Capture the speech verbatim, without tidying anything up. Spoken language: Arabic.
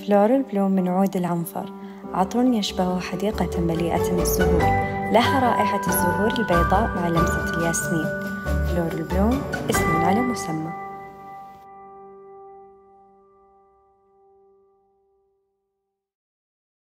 فلورال بلوم من عود العنفر، عطر يشبه حديقة مليئة بالزهور، لها رائحة الزهور البيضاء مع لمسة الياسمين. فلورال بلوم اسم على مسمى.